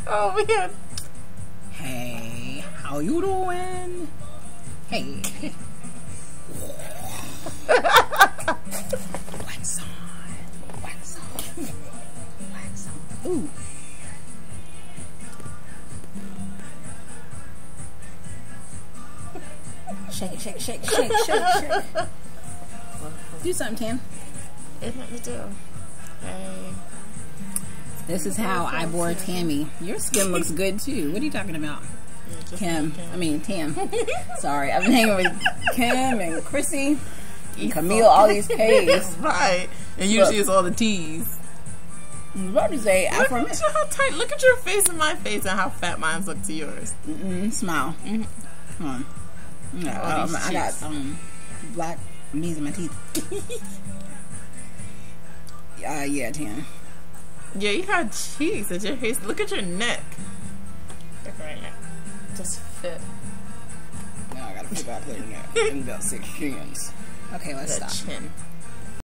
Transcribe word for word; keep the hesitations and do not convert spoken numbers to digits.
Oh man. Hey, how you doing? Hey. Wax on. Wax on. Wax on. Ooh. Shake it, shake it, shake it, shake it, shake it, shake it. Do something, Tam. It's nothing to do. Hey. This is how I bore Tammy. Your skin looks good too. What are you talking about? Yeah, Kim. I mean, Tam. Sorry. I've been hanging with Kim and Chrissy and Camille, all these K's. Right. And usually Look. it's all the T's. I was about to say, Look affirm- at how tight. Look at your face and my face and how fat mine look to yours. Mm-mm, smile. Mm-hmm. Come on. Yeah, All um, these I got cheeks. um, black beads in my teeth. uh, yeah, Tam. Yeah, you got cheeks at your face. Look at your neck. Look right now. Just fit. Now I gotta put back there in about six shins. Okay, let's That stop. chin.